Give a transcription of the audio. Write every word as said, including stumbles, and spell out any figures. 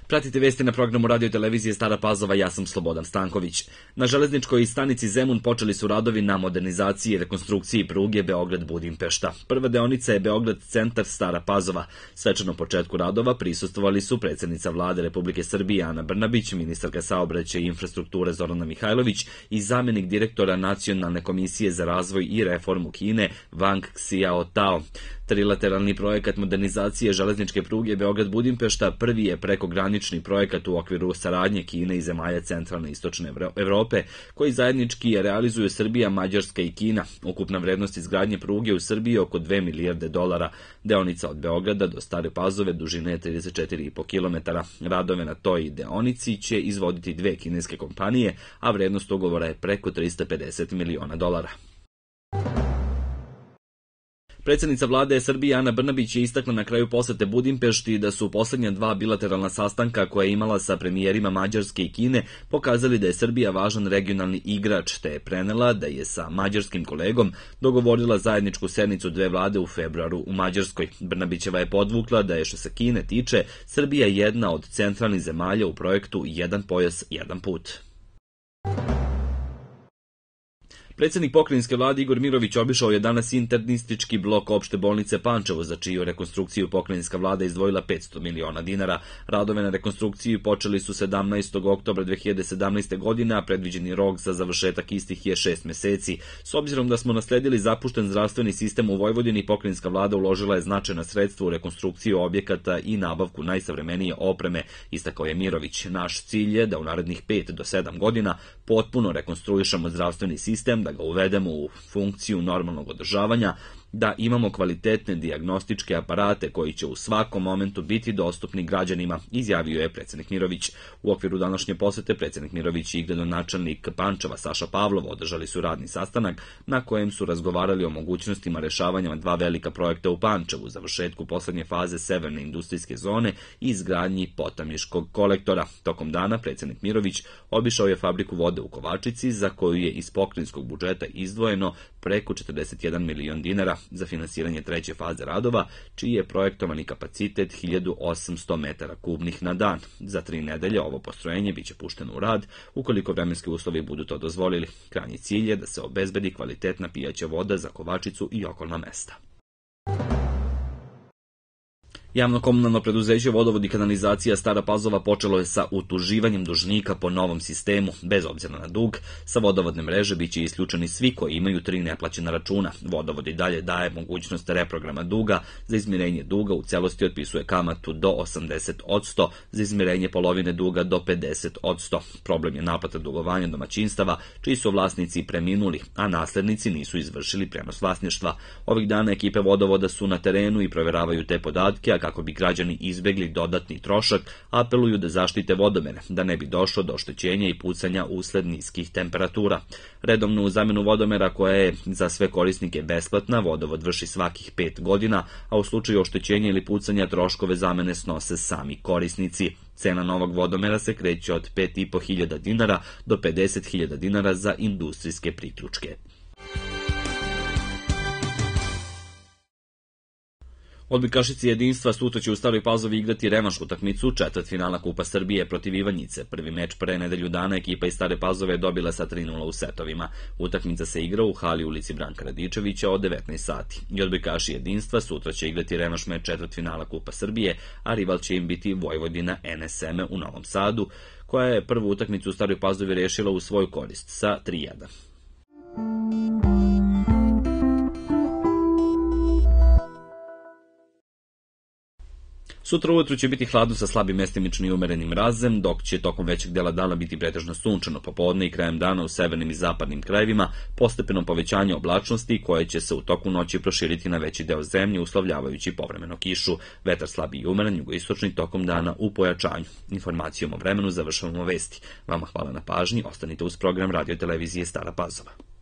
Pratite vesti na programu radio televizije Stara Pazova, ja sam Slobodan Stanković. Na železničkoj stanici Zemun počeli su radovi na modernizaciji i rekonstrukciji pruge Beograd-Budimpešta. Prva deonica je Beograd centar Stara Pazova. Svečanom početku radova prisustvovali su predsjednica vlade Republike Srbije Ana Brnabić, ministarka saobraćaja i infrastrukture Zorana Mihajlović i zamjenik direktora Nacionalne komisije za razvoj i reformu Kine Wang Xiaotao. Trilateralni projekat modernizacije železničke pruge Beograd-Budimpešta prvi je prekogranični projekat u okviru saradnje Kine i zemalja centralne i istočne Evrope, koji zajednički realizuju Srbija, Mađarska i Kina. Ukupna vrednost izgradnje pruge u Srbiji je oko dve milijarde dolara. Deonica od Beograda do Stare Pazove dužine je trideset četiri i po kilometara. Radove na toj deonici će izvoditi dve kineske kompanije, a vrednost ugovora je preko trista pedeset miliona dolara. Predsjednica vlade Srbije Ana Brnabić je istakla na kraju posete Budimpešti da su poslednja dva bilateralna sastanka koje je imala sa premijerima Mađarske i Kine pokazali da je Srbija važan regionalni igrač, te je prenela da je sa mađarskim kolegom dogovorila zajedničku sednicu dve vlade u februaru u Mađarskoj. Brnabićeva je podvukla da je što se Kine tiče Srbija jedna od centralnih zemalja u projektu Jedan pojas, jedan put. Predsjednik pokrajinske vlade Igor Mirović obišao je danas internistički blok opšte bolnice Pančevo, za čiju rekonstrukciju pokrajinska vlada izdvojila petsto miliona dinara. Radove na rekonstrukciji počeli su sedamnaestog oktobra dve hiljade sedamnaeste. godine, a predviđeni rok za završetak istih je šest meseci. S obzirom da smo nasledili zapušten zdravstveni sistem u Vojvodini, pokrajinska vlada uložila je značajna sredstva u rekonstrukciju objekata i nabavku najsavremenije opreme, istakao je Mirović. Naš cilj je da u narednih pet do sedam godina potpuno rekonstruišemo zdravstveni sistem, da ga uvedemo u funkciju normalnog održavanja, da imamo kvalitetne dijagnostičke aparate koji će u svakom momentu biti dostupni građanima, izjavio je predsjednik Mirović. U okviru današnje posete predsjednik Mirović i gradonačelnik Pančeva Saša Pavlov održali su radni sastanak na kojem su razgovarali o mogućnostima rešavanja dva velika projekta u Pančevu, završetku poslednje faze severne industrijske zone i izgradnji Potamiškog kolektora. Tokom dana predsjednik Mirović obišao je fabriku vode u Kovačici, za koju je iz pokrajinskog budžeta izdvojeno preko četrdeset jedan milion dinara za finansiranje treće faze radova, čiji je projektovani kapacitet hiljadu osamsto metara kubnih na dan. Za tri nedelje ovo postrojenje biće pušteno u rad, ukoliko vremenski uslovi budu to dozvolili. Krajnji cilj je da se obezbedi kvalitetna pijaća voda za Kovačicu i okolna mesta. Javno-komunalno preduzeće Vodovod i kanalizacija Stara Pazova počelo je sa utuživanjem dužnika po novom sistemu. Bez obzira na dug, sa vodovodne mreže biće isključeni svi koji imaju tri neplaćena računa. Vodovod i dalje daje mogućnost reprograma duga. Za izmirenje duga u celosti otpisuje kamatu do osamdeset odsto, za izmirenje polovine duga do pedeset odsto. Problem je naplata dugovanja domaćinstava, čiji su vlasnici preminuli, a naslednici nisu izvršili prenos vlasništva. Ovih dana ekipe Vodovoda su na terenu i proveravaju te podatke, a kako bi građani izbegli dodatni trošak, apeluju da zaštite vodomene, da ne bi došlo do oštećenja i pucanja usled niskih temperatura. Redovno u zamenu vodomera, koja je za sve korisnike besplatna, Vodovod vrši svakih pet godina, a u slučaju oštećenja ili pucanja troškove zamene snose sami korisnici. Cena novog vodomera se kreće od pet i po hiljada dinara do pedeset hiljada dinara za industrijske priključke. Odbojkašice Jedinstva sutra će u Staroj Pazovi igrati revanš utakmicu četvrtfinala Kupa Srbije protiv Ivanjice. Prvi meč pre nedelju dana ekipa iz Stare Pazove je dobila sa tri nula u setovima. Utakmica se igra u hali ulici Branka Radičevića od devetnaest sati. I odbojkaši Jedinstva sutra će igrati revanš meč četvrtfinala Kupa Srbije, a rival će im biti Vojvodina N S M u Novom Sadu, koja je prvu utakmicu u Staroj Pazovi rešila u svoju korist sa tri jedan. Sutra ujutru će biti hladno sa slabim mestimično i umerenim mrazem, dok će tokom većeg dela dana biti pretežno sunčano. Popodne i krajem dana u severnim i zapadnim krajevima postepeno povećanje oblačnosti, koje će se u toku noći proširiti na veći deo zemlje, uslovljavajući povremeno kišu. Vetar slabiji i umeren, jugoistočni tokom dana u pojačanju. Informacijom o vremenu završavamo vesti. Vama hvala na pažnji, ostanite uz program radio televizije Stara Pazova.